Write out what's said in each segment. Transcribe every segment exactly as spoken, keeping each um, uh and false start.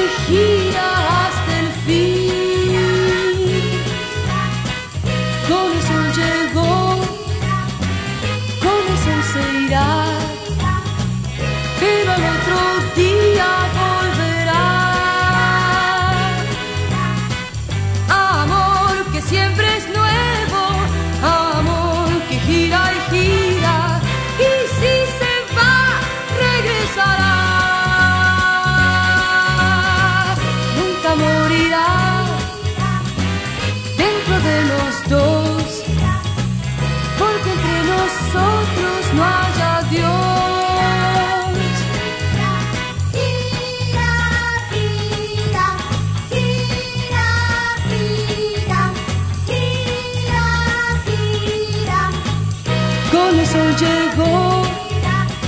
gira hasta el fin. Con el sol llegó, con el sol se irá, pero al otro día volverá. Amor que siempre es nuevo, amor que gira y gira, y si se va, regresará. Nunca morirá dentro de los dos, porque entre nosotros no haya Dios. Con el sol llegó,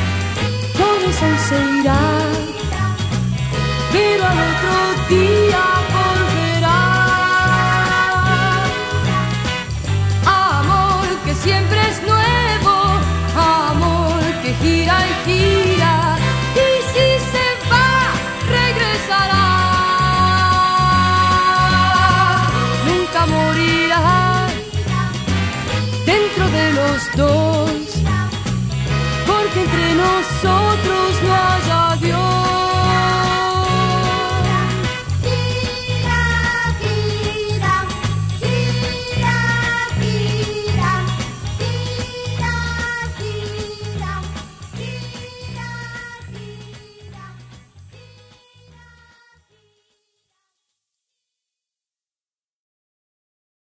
con el sol se irá, pero al otro día